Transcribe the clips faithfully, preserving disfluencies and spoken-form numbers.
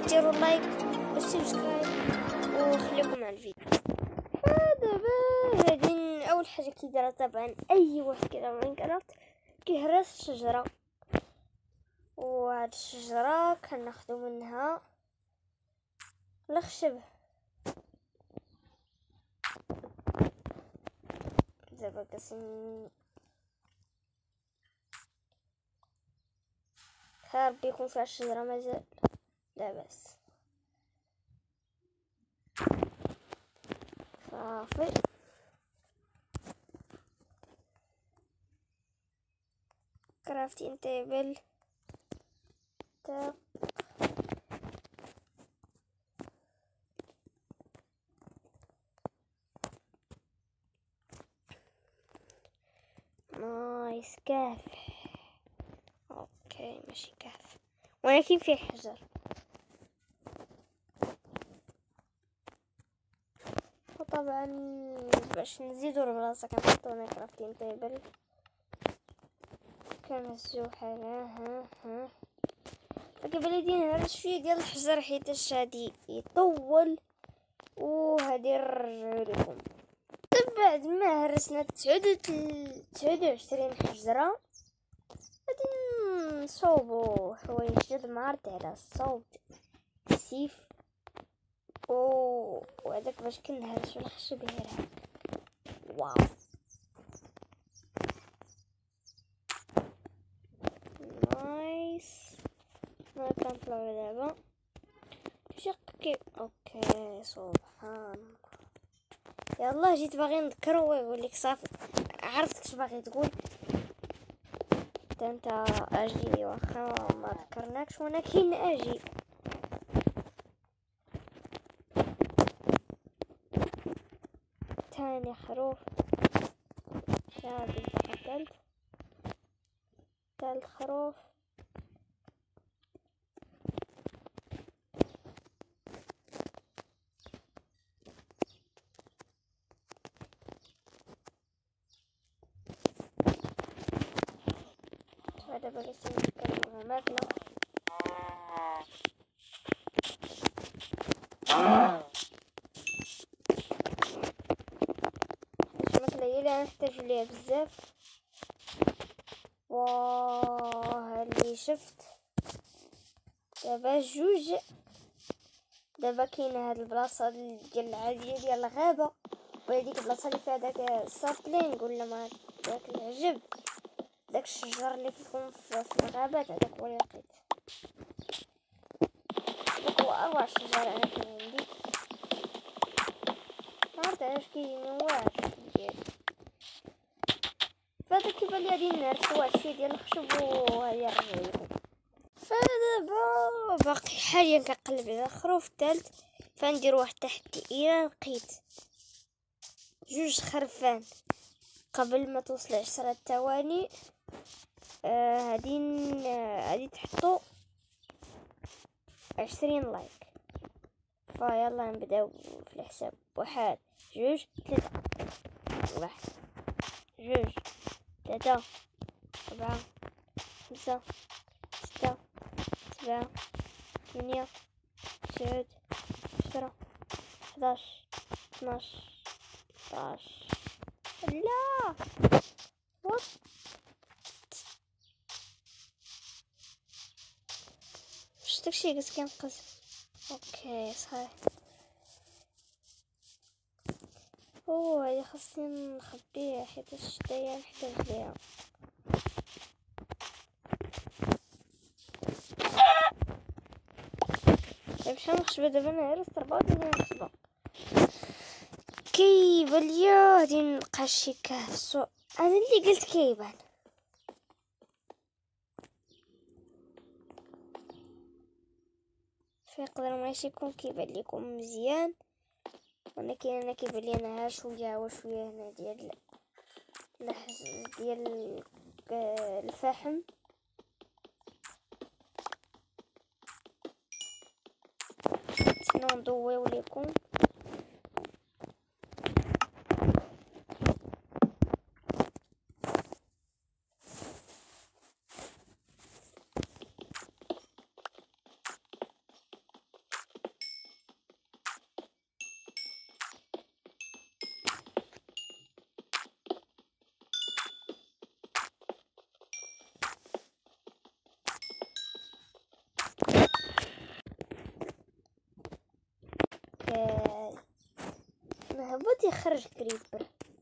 ديروا لايك والسبسكرايب وخليكم مع الفيديو. فدابا غادي اول حاجه كيديرها طبعا اي واحد كيلعب ماينكرافت كيهرس الشجره، وهاد الشجره كناخدو منها الخشب. دابا كنسن خير ربي يكون فيها الشجره مازال لاباس. صافي كرافتين تيبل تاق نايس كهف. اوكي ماشي كهف ولكن فيه حجر. وطبعا باش نزيدو البلاصه كنحطو هنا كرافتين تيبل كنهزو بحال ها ها. فكيبان لي نهرس شويه ديال الحجر حيت هادي يطول وهادي نرجعو لكم. بعد ما هرسنا تسعود تسعود وعشرين حجره غادي نصوبو حوايج جد معرض على الصوب السيف و وهذاك باش كنهرسو الخشب غير هكا. واو نايس. ما كنطلعو دابا شقي. اوكي سبحان يلا جيت باغي نذكرو ويقول لك صافي عرفتك اش باغي تقول انت. اجي واخا ما ذكرناكش ولكن اجي. ثاني خروف ثالث ثالث ثالث خروف هذا باقي نتكلم ماكله. الماكله هي اللي نحتاج ليها بزاف. واه اللي شفت دابا جوج. دابا كاينه هاد البلاصه ديال العاديه ديال الغابه وهاديك البلاصه اللي فيها داك السابلينغ ولا ما داك العجب داك الشجر اللي كيكون في الغابات. هذاك هو اللي لقيت. داك هو اروع شجر انا كاين عندي. عرفت علاش كينوع ديالي. فهذا كيبان لي غادي نهرسو واحد الشي ديال الخشب وهي نرجع لكم. فدابا باقي حاليا كنقلب على الخروف الثالث فندير واحد التحدي. الى لقيت جوج خرفان قبل ما توصل عشرة ثواني هادي آه هادي تحطو عشرين لايك. فيلا نبداو في الحساب. واحد جوج ثلاثة. واحد جوج ثلاثة أربعة خمسة ستة سبعة ثمانية تسعود عشرة حداش اثناش ثلاثطاش. لا وات واش داكشي قلت كنقز. اوكي صحيح. اوه هادي خاصني نخبيها حيت الشتايه نحتاج ليها. باش نخشبها دابا انا هرست ربعة وثمانين خشبه. كيبان ليا غادي نلقى شي كهف. سو انا اللي قلت كيبان. فيقدر ماشي يكون كيبان لكم مزيان ولكن انا كيبان لي انا ها شويه وشويه هنا ديال لحز ديال الفحم. شنو نضويو لكم. هبط يخرج كريبر.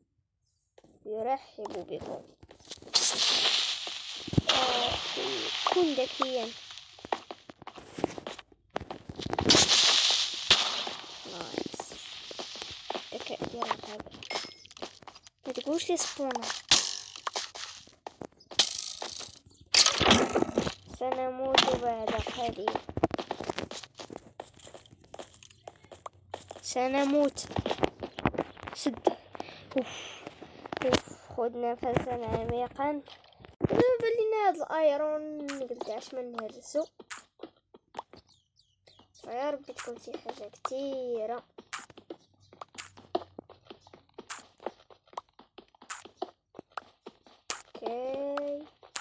يرحب بكم. كن ذكيا. نايس. ذكاء ديالك هذا. ما تقولش لي سبونا. سنموت بعد قليل. سنموت. سد. اوف اوف خذ نفسا عميقا. دابا لينا هاد الايرون نقداش ما نهرسو. يا ربي تكون شي حاجه كثيره. اوكي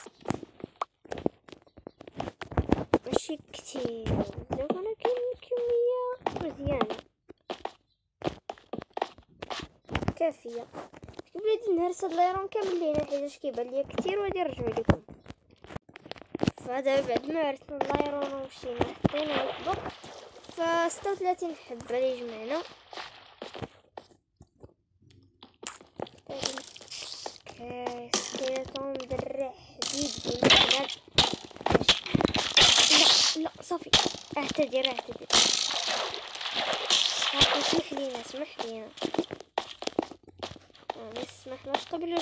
ماشي كثير بزاف ولكن كميه مزيانه كافيه. بلاتي نهرس هاد الايرون كامل لينا حيت كيبان ليا كثير وغادي نرجعو لكم. فهذا بعد ما عرفنا الايرون ومشينا حطينا الطبق ف ستة وثلاثين حبه اللي جمعنا. اوكي سكيلتون درع حديد بينا. لا لا صافي اعتذر اعتذر صافي اسمح لينا اسمح لينا نسمح ما تقبلوش.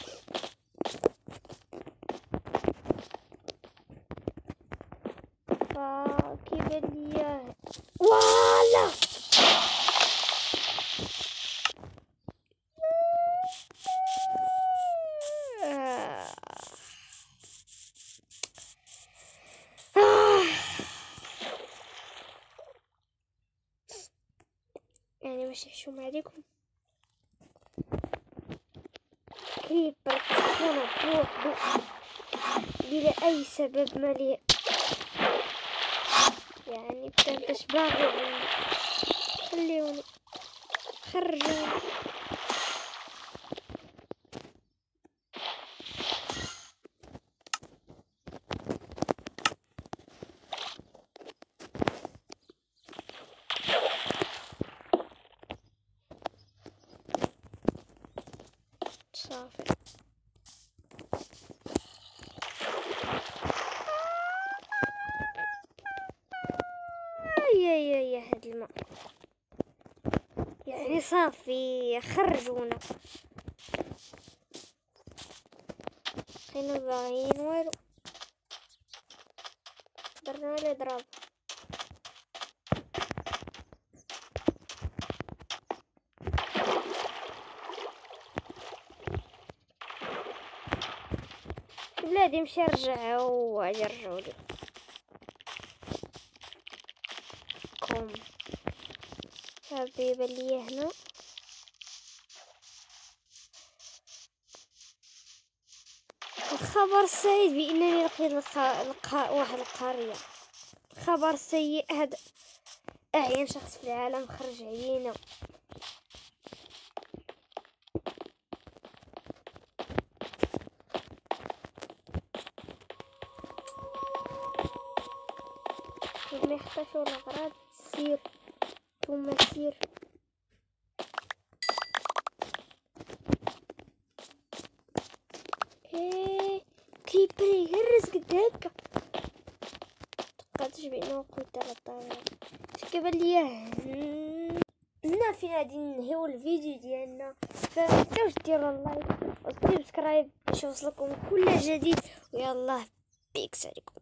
فكيبان ليا والا يعني باش نحشوم عليكم كريبر تكون بوحدو بلا اي سبب مالي. يعني بتنتش باغي خليوني خرجوني. صافي يا يا يا هاد الماء يعني صافي خرجونا. حنا باغيين والو درنا لي ضرب. بلادي مشي رجعوا وغادي يرجعوا لي كوم. صافي بان ليا هنا الخبر السعيد بانني لقيت لقاء واحد القريه. خبر سيء هذا اعين شخص في العالم خرج علينا. ما يخطفوا الاغراض سير ثم سير. ايه كيبر يهرس قد هكا تقدش بانه قلت على الطاوله. كيبان ليا هنا فين غادي ننهيو الفيديو ديالنا. فمتنساوش ديروا اللايك والسبسكرايب باش يوصلكم كل جديد. ويلا بيكس عليكم.